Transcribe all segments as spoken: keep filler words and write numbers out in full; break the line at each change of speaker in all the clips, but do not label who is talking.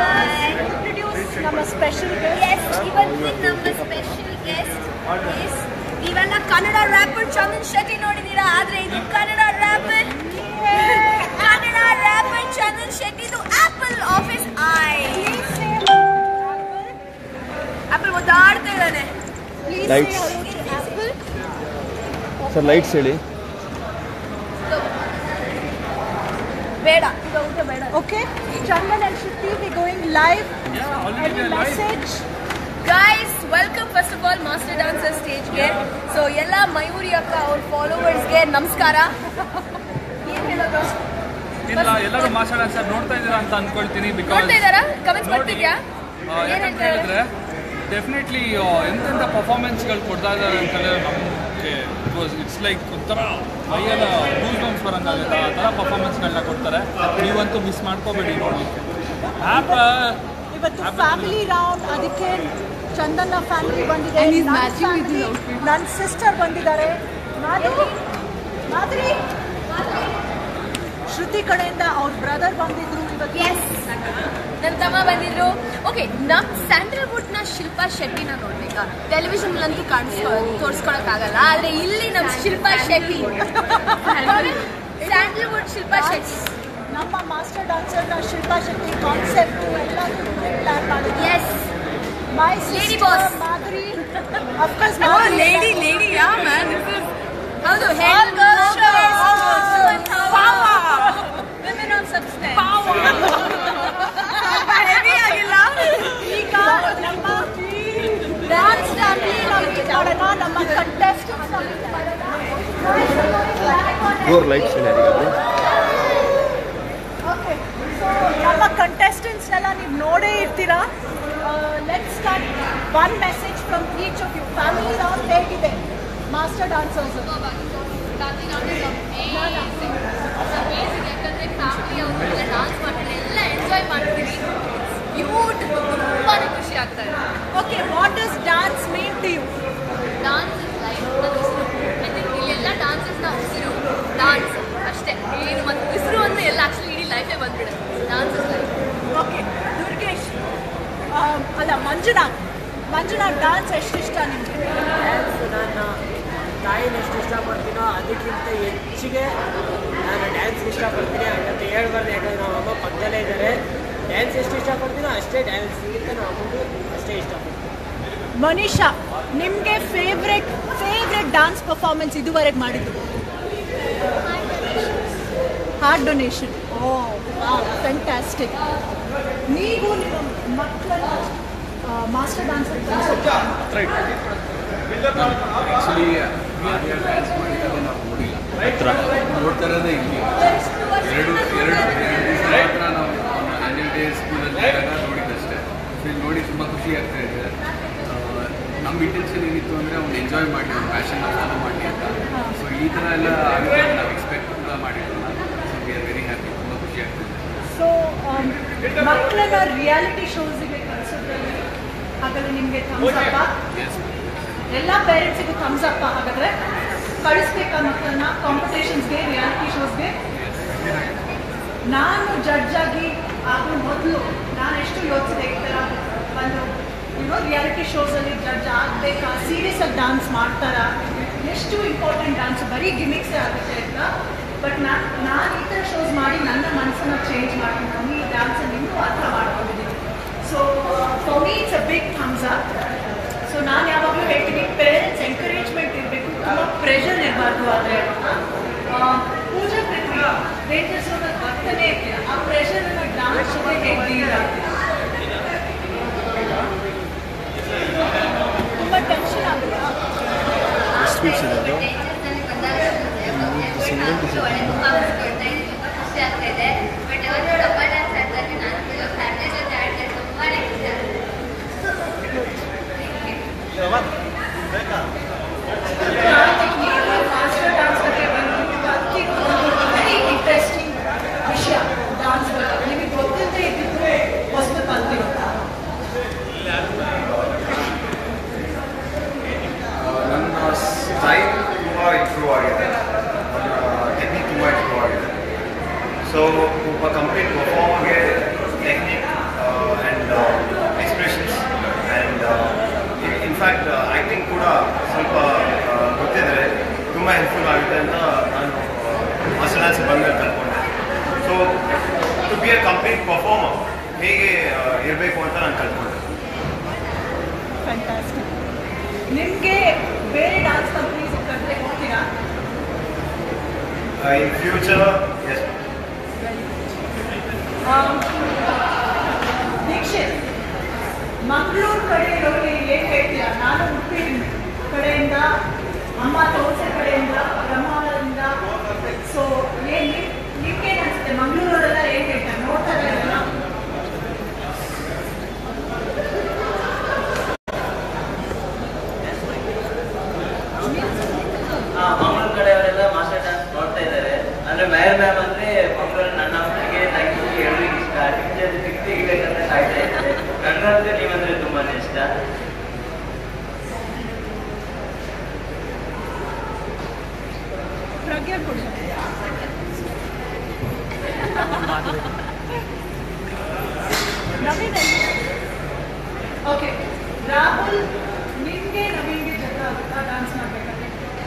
Introduce our special guest.
Yes, even our special guest is ನೀವೆಲ್ಲ Kannada rapper Chandan Shetty ನೋಡಿದೀರಾ ಆದ್ರೆ ಇದು Kannada rapper Kannada rapper Chandan Shetty ಇದು apple of his eye. Apple ಓದಾಡ್ತಾ ಇದ್ದಾನೆ.
Lights.
Sir, lights ಹೇಳಿ.
ಬೇಡ ಇದು ಊಟ ಬೇಡ.
Okay, Chandan and Shruti, we're going live.
Yeah, already
Any message?
Guys, welcome first of all Master Dancer stage ಗೆ. So ಎಲ್ಲ ಮಯೂರಿ ಅಕ್ಕ ಅವ್ರ ಫಾಲೋವರ್ಸ್ ಗೆ ನಮಸ್ಕಾರ. ಏನು ಹೇಳೋದು?
ಇಲ್ಲ ಎಲ್ಲರೂ ಮಾಸ್ಟರ್ ಡಾನ್ಸರ್ ನೋಡ್ತಾ ಇದ್ದೀರಾ ಅಂತ ಅನ್ಕೊಳ್ತೀನಿ. ಬಿಕಾಸ್
ನೋಡ್ತಾ ಇದ್ದಾರಾ? ಕಮೆಂಟ್ಸ್ ಬರ್ತಿದ್ಯಾ?
ಯಾಕಂತ ಹೇಳಿದ್ರೆ ಡೆಫಿನೆಟ್ಲಿ ಎಂತೆಂಥ ಪರ್ಫಾರ್ಮೆನ್ಸ್ಗಳು ಕೊಡ್ತಾ ಇದ್ದಾರೆ ಅಂತಂದರೆ ನಮಗೆ ಬಿಕಾಸ್ ಇಟ್ಸ್ ಲೈಕ್ ಒಂಥರ ಮೈಯೆಲ್ಲ ಗೂಸ್ ಬಂಪ್ಸ್ ಬರೋಂಗಾಗುತ್ತೆ ಆ ಥರ ಪರ್ಫಾರ್ಮೆನ್ಸ್ಗಳನ್ನ ಕೊಡ್ತಾರೆ. ನೀವಂತೂ ಮಿಸ್ ಮಾಡ್ಕೋಬೇಡಿ ನೋಡಲಿಕ್ಕೆ. ಆ್ಯಪ್
ಇವತ್ತು ಫ್ಯಾಮಿಲಿ ರೌಂಡ್, ಅದಕ್ಕೆ ಚಂದನ್ನ ಫ್ಯಾಮಿಲಿ ಬಂದಿದೆ, ನನ್ನ ಸಿಸ್ಟರ್ ಬಂದಿದ್ದಾರೆ, ಮಾಧುರಿ ಮಾಧುರಿ ಶ್ರುತಿ ಕಡೆಯಿಂದ ಅವ್ರ ಬ್ರದರ್ ಬಂದಿದ್ರು ಇವತ್ತು.
ಎಸ್, ನನ್ನ ತಮ್ಮ ಬಂದಿದ್ರು. ಓಕೆ, ನಮ್ಮ ಸ್ಯಾಂಡಲ್ವುಡ್ನ ಶಿಲ್ಪಾ ಶೆಟ್ಟಿನ ನೋಡ್ಬೇಕಾ? ಟೆಲಿವಿಷನ್ಲಂತೂ ಕಾಣಿಸ್ಕೊ ತೋರಿಸ್ಕೊಳಕ್ಕಾಗಲ್ಲ, ಆದರೆ ಇಲ್ಲಿ ನಮ್ಮ ಶಿಲ್ಪಾ ಶೆಟ್ಟಿ ಸ್ಯಾಂಡಲ್ವುಡ್ ಶಿಲ್ಪಾ ಶೆಟ್ಟಿ
ನಮ್ಮ ಮಾಸ್ಟರ್ ಡಾನ್ಸರ್ನ ಶಿಲ್ಪಾ ಶೆಟ್ಟಿ ಕಾನ್ಸೆಪ್ಟ್ ಎಲ್ಲರೂ ಪ್ಲಾನ್ ಮಾಡಿದ್ರು.
Yes,
my
lady boss
Madhuri, of course
lady lady yeah man, this is ಹೌದು head girl power women of substance power heavy ಆಗಿಲ್ಲ.
ಈಗ ನಮ್ಮ ಡ್ಯಾನ್ಸ್ ಫ್ಯಾಮಿಲಿ ನಾವು ಮೀಟ್ ಮಾಡೋಣ, ನಮ್ಮ ಕಂಟೆಸ್ಟೆಂಟ್ಸ್ ಮೀಟ್ ಮಾಡೋಣ.
More lights ಹೇಳಿ ಯಾರಿಗಾದ್ರು.
ಓಕೆ, ಸೊ ನಮ್ಮ ಕಂಟೆಸ್ಟೆಂಟ್ಸ್ ಎಲ್ಲ ನೀವು ನೋಡೇ ಇರ್ತೀರಾ. Let's start. One message from each of you. Family round ಹೇಗಿದೆ ಮಾಸ್ಟರ್ ಡಾನ್ಸರ್ಸ್?
ಯಾಕಂದ್ರೆ ಫ್ಯಾಮಿಲಿ ಅವರೆಲ್ಲ ಡಾನ್ಸ್ ಮಾಡ್ತಾರೆ, ಎಲ್ಲ ಎಂಜಾಯ್ ಮಾಡ್ತೀವಿ. ಬ್ಯೂಟಿಫುಲ್, ತುಂಬಾ ಖುಷಿ ಆಗ್ತಾ ಇದೆ.
Okay, what does dance mean to you?
Dance is life, ನನ್ನ ಉಸಿರು. ಐ ಥಿಂಕ್ ಇಲ್ಲೆಲ್ಲ ಡಾನ್ಸಸ್ನ ಉಸಿರು ಡಾನ್ಸ್ ಅಷ್ಟೇ, ಏನು ಮತ್ತು ಉಸಿರು ಅಂದರೆ ಎಲ್ಲ ಆ್ಯಕ್ಚುಲಿ ಇಡೀ ಲೈಫೇ ಬಂದ್ಬಿಡುತ್ತೆ. Dance is life.
Okay, Durgesh ಅಲ್ಲ ಮಂಜುನಾಥ್, ಮಂಜುನಾಥ್ ಡಾನ್ಸ್ ಎಷ್ಟು ಇಷ್ಟ ನಿಮಗೆ?
ಡ್ಯಾನ್ಸ್ ನನ್ನ ತಾಯಿನ ಎಷ್ಟು ಇಷ್ಟಪಡ್ತೀನೋ ಅದಕ್ಕಿಂತ ಹೆಚ್ಚಿಗೆ ನಾನು ಡ್ಯಾನ್ಸ್ ಇಷ್ಟಪಡ್ತೀನಿ ಅಂತ ಹೇಳ್ಬಾರ್ದು. ಯಾಕಂದರೆ ನಮ್ಮ ಅಮ್ಮ ಪಕ್ಕದಲ್ಲೇ ಇದ್ದಾರೆ. ಡ್ಯಾನ್ಸ್ ಎಷ್ಟು ಇಷ್ಟಪಡ್ತೀನೋ ಅಷ್ಟೇ ಡ್ಯಾನ್ಸ್ಗಿಂತ ನಮ್ಮ ಅಮ್ಮಗೂ ಅಷ್ಟೇ ಇಷ್ಟಪಡ್ತೀನಿ.
ಮನೀಷಾ, ನಿಮಗೆ ಫೇವ್ರೆಟ್ ಫೇವ್ರೆಟ್ ಡಾನ್ಸ್ ಪರ್ಫಾರ್ಮೆನ್ಸ್ ಇದುವರೆಗೆ ಮಾಡಿದ್ದು? Heart donation. Oh fantastic. ನೀವು ನಿಮ್ಮ ಮಕ್ಕಳ ಮಾಸ್ಟರ್ ಡಾನ್ಸರ್
ಆ್ಯಕ್ಚುಲಿ ಡ್ಯಾನ್ಸ್ ಮಾಡಿದಾಗ ನಾವು ನೋಡಿಲ್ಲ, ಹತ್ರ ನೋಡ್ತಾ ಇರೋದೇ ಇಲ್ಲಿ. ಎರಡು ಎರಡು ಎರಡು ದಿವಸ ಮಾತ್ರ ನಾವು ಆ್ಯನ್ಯಲ್ ಡೇ ಸ್ಕೂಲಲ್ಲಿ ಇದ್ದಾಗ ನೋಡಿದ್ದಷ್ಟೇ. ಸೊ ಇಲ್ಲಿ ನೋಡಿ ತುಂಬ ಖುಷಿ ಆಗ್ತಾ ಇದೆ. ನಮ್ಮ ಇಂಟೆನ್ಷನ್ ಏನಿತ್ತು ಅಂದರೆ ಅವ್ನು ಎಂಜಾಯ್ ಮಾಡಿ, ಅವ್ನು ಪ್ಯಾಷನ್ನ ಫಾಲೋ ಮಾಡಿ ಅಂತ. ಸೊ ಈ ಥರ ಎಲ್ಲ ಆಗುತ್ತೆ ನಾವು ಎಕ್ಸ್ಪೆಕ್ಟ್ ಕೂಡ ಮಾಡಿರಲಿಲ್ಲ. So we are very happy, ತುಂಬ ಖುಷಿ ಆಗ್ತಿದೆ.
ಸೊ ಮಕ್ಕಳನ್ನ ರಿಯಾಲಿಟಿ ಶೋಸಿಗೆ ಕಳಿಸೋದ್ರಲ್ಲಿ ಹಾಗಾದರೆ ನಿಮಗೆ ಥಮ್ಸ್ ಅಪ್ಪ?
ಎಸ್,
ಎಲ್ಲ ಪೇರೆಂಟ್ಸಿಗೂ ಥಮ್ಸ್ ಅಪ್ಪ. ಹಾಗಾದರೆ ಕಳಿಸ್ಬೇಕಾ ಮಕ್ಕಳನ್ನ ಕಾಂಪಿಟೇಷನ್ಸ್ಗೆ, ರಿಯಾಲಿಟಿ ಶೋಸ್ಗೆ? ನಾನು ಜಡ್ಜ್ ಆಗಿ ಆಗೋ ಮೊದಲು ನಾನು ಎಷ್ಟು ಯೋಚಿಸಿದೆ, ಈ ಥರ ಒಂದು ಏನೋ ರಿಯಾಲಿಟಿ ಶೋಸಲ್ಲಿ ಜಡ್ಜ್ ಆಗಬೇಕಾ, ಸೀರಿಯಸ್ ಆಗಿ ಡಾನ್ಸ್ ಮಾಡ್ತಾರಾ, ಎಷ್ಟು ಇಂಪಾರ್ಟೆಂಟ್ ಡಾನ್ಸ್, ಬರೀ ಗಿಮಿಕ್ಸೇ ಆಗುತ್ತೆ ಅಂತ. ಬಟ್ ನಾನು ನಾನು ಈ ಥರ ಶೋಸ್ ಮಾಡಿ ನನ್ನ ಮನಸ್ಸನ್ನು ಚೇಂಜ್ ಮಾಡ್ಕೊಂಡು ಈ ಡ್ಯಾನ್ಸಲ್ಲಿ ಇನ್ನೂ ಅರ್ಥ ಮಾಡ್ಕೊಂಡಿದ್ದೀನಿ. So for me it's a big thumbs up. So ನಾನು ಯಾವಾಗಲೂ ಹೇಳ್ತೀನಿ, ಪೇರೆಂಟ್ಸ್ ಎಂಕರೇಜ್ಮೆಂಟ್ ಇರಬೇಕು, ತುಂಬ ಪ್ರೆಷರ್ ಇರಬಾರ್ದು. ಆದರೆ ಪೂಜಾ ಪೃಥ್ವಿ ಬೇಜಸೋದ ಬರ್ತಾನೆ ಇರ್ತೀರ, ಆ ಪ್ರೆಷರನ್ನು ಡಾನ್ಸ್ ಜೊತೆ ಹೇಗೆ ಡೀಲ್ ಆಗ್ತದೆ? ತುಂಬ ಟೆನ್ಷನ್ ಆಗುತ್ತಾ?
ಸ್ವೀಟ್ಸ್ ಇದೆ ಅದು. ಸಿಂಗಲ್ ಡಿಶ್
ಖುಷಿ ಆಗ್ತಾ ಇದೆ. ಬಟ್ ಯಾವತ್ತೂ ಡಬ್ಬಲ್ ಡ್ಯಾನ್ಸ್ ಆಡ್ತಾರೆ, ನಾನು ಫ್ಯಾಮಿಲಿ ಜೊತೆ ಆಡ್ತಾರೆ, ತುಂಬಾ ಖುಷಿ ಆಗುತ್ತೆ.
ಮಾಸ್ಟರ್ ಡಾನ್ಸ್ ಬಗ್ಗೆ ಬಂದು ವೆರಿ ಇಂಟ್ರೆಸ್ಟಿಂಗ್ ವಿಷಯ ಡಾನ್ಸ್ ಬಗ್ಗೆ.
ಬಿಗ್ ಪರ್ಫಾರ್ಮರ್ ಹೇಗೆ ಇರಬೇಕು ಅಂತ ನಾನು ಕಲ್ತ್ಕೊಂಡೆ.
ಫ್ಯಾಂಟಾಸ್ಟಿಕ್. ನಿಮಗೆ ಬೇರೆ ಡಾನ್ಸ್ ಕಂಪ್ನೀಸ್ ಕಟ್ಟಲೆ ಹೋಗ್ತೀರಾ?
In future S.
Dikshit, Mangaluru ಕಡೆ ಇರೋರಿಗೆ ಏನು ಹೇಳ್ತೀರಾ? ನಾನು ಉಡುಪಿ ಕಡೆಯಿಂದ, ಅಮ್ಮ ತೋಟೆ ಕಡೆಯಿಂದ, ಬ್ರಹ್ಮಾವರದಿಂದ, ಸೊ ಏನು ನಿಮ್ಗೇನು ಅನಿಸುತ್ತೆ? ಮಂಗಳೂರವರೆಲ್ಲ ಏನು ಹೇಳ್ತಾರೆ? ನೋಡ್ತಾರೆ ಎಲ್ಲ
ಮಂಗಳೂರು ಕಡೆಯವರೆಲ್ಲ ಮಾಸ್ಟರ್ ಡ್ಯಾನ್ಸ್ ನೋಡ್ತಾ ಇದ್ದಾರೆ. ಅಂದರೆ ಮೇಯರ್ ಮ್ಯಾಮ್ ಅಂದರೆ ಮಂಗಳೂರು ನನ್ನ ಅಮ್ಮನಿಗೆ ತಂಗಿಗೆ ಎಲ್ರಿಗೂ ಇಷ್ಟ. ಟಿಕ್ಚರ್ ಸಿಗ್ಬೇಕಂತ ಕಾಯ್ತಾ ಇದ್ದಾರೆ. ನನಗಂತೂ ನೀವಂದರೆ ತುಂಬಾ ಇಷ್ಟ.
ಪ್ರಜ್ಞಾ ಕೊಡಿ. ನವೀನ್ ಓಕೆ. ರಾಹುಲ್, ನಿಮಗೆ ನವೀನ್ಗೆ ಜೊತೆ ಆಗುತ್ತಾ ಡಾನ್ಸ್ ಮಾಡಬೇಕಾದ್ರೆ?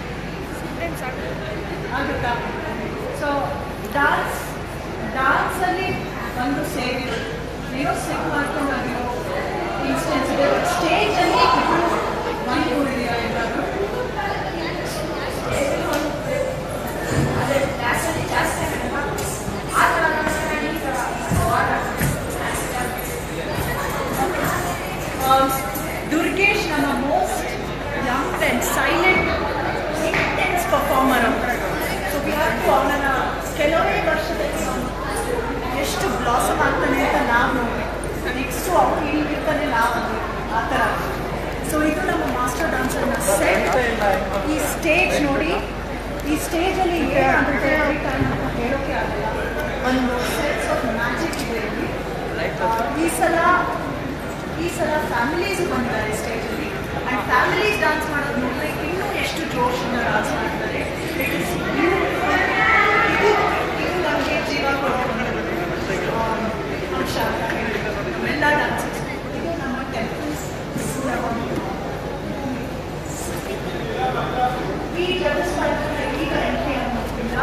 ಆಗುತ್ತಾ? ಸೊ ಡಾನ್ಸ್ ಡಾನ್ಸಲ್ಲಿ ಒಂದು ಸೇರಿರೋ ಏನೋ ಸಿಕ್ ಮಾಡ್ಕೊಂಡಾಗಿರೋ ಇನ್ಸ್ಟೆನ್ಸ್ ಇದೆ. ಬಟ್ ಸ್ಟೇಜಲ್ಲಿ ಒಂದು ಕೂಡಿದೆಯಾ ಎಲ್ಲಾದರೂ? ದುರ್ಗೇಶ್ ನಮ್ಮ most young and silent intense performer ಅವರು. ಸೊ ವಿ ಹ್ಯಾವ್ ಟು ಅವನನ್ನ ಕೆಲವೇ ವರ್ಷದಲ್ಲಿ ಎಷ್ಟು ಬ್ಲಾಸಮ್ ಆಗ್ತಾನೆ ಅಂತ ನಾವು ನೋಡಬೇಕು. ನೆಕ್ಸ್ಟು ಅವ್ರು ಇಲ್ಲಿರ್ತಾನೆ ನಾವು ಆ ಥರ. ಸೊ ಇದು ನಮ್ಮ ಮಾಸ್ಟರ್ ಡಾನ್ಸರ್ನ ಸೆಟ್. ಈ ಸ್ಟೇಜ್ ನೋಡಿ, ಈ ಸ್ಟೇಜಲ್ಲಿ ಏನಾಗುತ್ತೆ ಅಂತ ಹೇಳೋಕ್ಕೆ ಆಗಲ್ಲ. ಒಂದು ಸೆನ್ಸ್ ಆಫ್ ಮ್ಯಾಜಿಕ್ ಇದೆ ಇಲ್ಲಿ. ಈ ಸಲ ಈ ಸಲ ಫ್ಯಾಮಿಲೀಸ್ ಬಂದಿದ್ದಾರೆ ಸ್ಟೇಜಲ್ಲಿ. ಆ್ಯಂಡ್ ಫ್ಯಾಮಿಲೀಸ್ ಡಾನ್ಸ್ ಮಾಡೋದು ನೋಡಿದ್ರೆ ಇನ್ನೂ ಎಷ್ಟು ಜೋಶಿಂದ ಡಾನ್ಸ್ ಮಾಡ್ತಾರೆ. ಇದು ಇದು ನಮಗೆ ಜೀವ ಕೊಡೋ ಅಂಶ ಅಂತ ಹೇಳ್ಬೋದು ನಮ್ಮೆಲ್ಲ ಡಾನ್ಸಸ್. ಇದು ನಮ್ಮ ಟೆಂಪಲ್ಸ್. ಈ ಜಗಸ್ ಈಗ ಎಂಟ್ರಿ ಅನ್ನೋದ್ರಿಂದ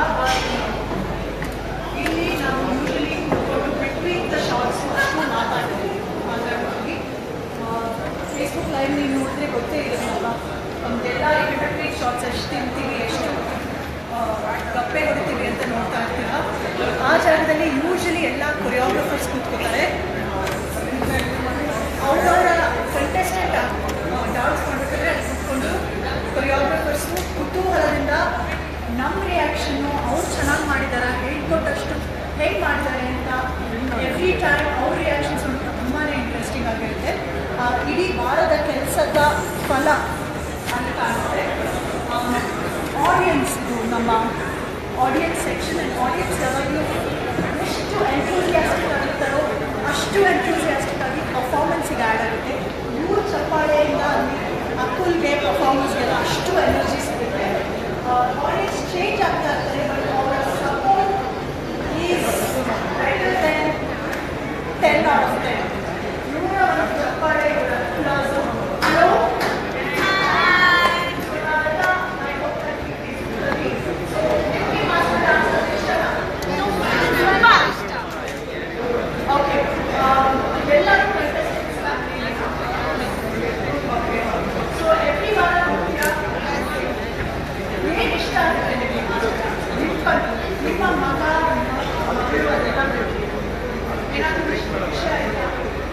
ಇಲ್ಲಿ ನಾವು ಯೂಶಲಿ ಬಿಟ್ವೀನ್ ದ ಶಾರ್ಟ್ಸ್ ಅಷ್ಟು ಮಾತಾಡ್ತೀವಿ ಮಾತಾಡ್ತೀವಿ ಫೇಸ್ಬುಕ್ ಲೈವ್ ನೀವು ನೋಡಿದ್ರೆ ಗೊತ್ತೇ ಇರೋಲ್ಲ. ಒಂದೆಲ್ಲ ಬಿಟ್ವೀನ್ ಶಾರ್ಟ್ಸ್ ಎಷ್ಟು ತಿಂತೀವಿ, ಎಷ್ಟು ಗಪ್ಪೆ ಹೊಡಿತೀವಿ ಅಂತ ನೋಡ್ತಾ ಇರ್ತೀರ. ಆ ಜಾಗದಲ್ಲಿ ಯೂಶಲಿ ಎಲ್ಲ ಕೊರಿಯೋಗ್ರಫರ್ಸ್ ಕೂತ್ಕೋತಾರೆ. ಅವರವರ ಕಂಟೆಸ್ಟೆಂಟ್ ಡಾನ್ಸ್ ಮಾಡಬೇಕಾದ್ರೆ ಅಲ್ಲಿ ಕೂತ್ಕೊಂಡು ಕೊರಿಯೋಗ್ರಫರ್ಸು ಕುತೂಹಲದಿಂದ ನಮ್ಮ ರಿಯಾಕ್ಷನ್ನು ಅವ್ರು ಚೆನ್ನಾಗಿ ಮಾಡಿದಾರ, ಹೇಳ್ಕೊಟ್ಟಷ್ಟು ಹೇಗೆ ಮಾಡಿದ್ದಾರೆ ಅಂತ ಎವ್ರಿ ಟೈಮ್ ಅವ್ರ ರಿಯಾಕ್ಷನ್ಸ್ ತುಂಬಾ ಇಂಟ್ರೆಸ್ಟಿಂಗ್ ಆಗಿರುತ್ತೆ. ಇಡೀ ವಾರದ ಕೆಲಸದ ಫಲ ಅಂತ ಕಾಣುತ್ತೆ. ಆಡಿಯನ್ಸ್, ಇದು ನಮ್ಮ ಆಡಿಯನ್ಸ್ ಸೆಕ್ಷನ್. ಆ್ಯಂಡ್ ಆಡಿಯನ್ಸ್ ಯಾವಾಗಲೂ ಎಷ್ಟು ಎಂಥೂಸಿಯಾಸ್ಟಿಕ್ ಆಗಿರ್ತಾರೋ ಅಷ್ಟು ಎಂಥೂಸಿಯಾಸ್ಟಿಕ್ ಆಗಿ ಪರ್ಫಾರ್ಮೆನ್ಸಿಗೆ ಆ್ಯಡ್ ಆಗುತ್ತೆ. ಇವ್ರ ಚಪ್ಪಾಳೆಯಿಂದ ಅಕ್ಕುಲ್ಗೆ ಪರ್ಫಾರ್ಮೆನ್ಸ್ಗೆಲ್ಲ ಅಷ್ಟು ಎನರ್ಜಿ ಸಿಗುತ್ತೆ. ಆಡಿಯನ್ಸ್ ಚೇಂಜ್ ಆಗ್ತಾ ಇರ್ತಾರೆ, ಬಟ್ ಅವರ support is better then ten out of ten. ಇವರ ಒಂದು ಚಪ್ಪಾಳೆ, ಇವರ ಕ್ಲಾಸು ಹಲೋ ಓಕೆ. ಎಲ್ಲರೂ ಸೊ ಎವ್ರಿ ವಾರ ಏನು ಇಷ್ಟ ಆಗುತ್ತೆ ನಿಮ್ಮ ನಿಮ್ಮ ಮಗ ಮಗಳು ಅದೆಲ್ಲ ಏನಾದರೂ ವಿಷಯ ಇಲ್ಲ?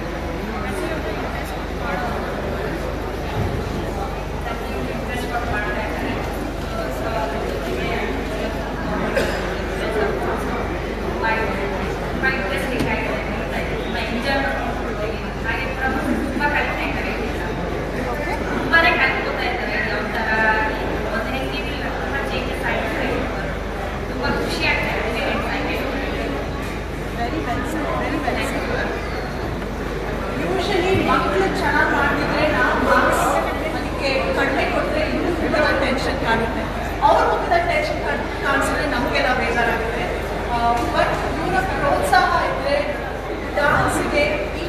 ಯೂಶಲಿ ಮಕ್ಕಳು ಚೆನ್ನಾಗಿ ಮಾಡಿದ್ರೆ ನಾವು ಮಾರ್ಕ್ಸ್ ಅದಕ್ಕೆ ಕಡಿಮೆ ಕೊಟ್ಟರೆ ಇನ್ನೂ ಮುಖದ ಟೆನ್ಷನ್ ಕಾಣುತ್ತೆ. ಅವ್ರ ಮುಖದ ಟೆನ್ಷನ್ ಕಾಣಿಸಿದ್ರೆ ನಮಗೆಲ್ಲ ಬೇಜಾರಾಗುತ್ತೆ. ಬಟ್ ಇವರ ಪ್ರೋತ್ಸಾಹ ಇದ್ದರೆ ಡಾನ್ಸಿಗೆ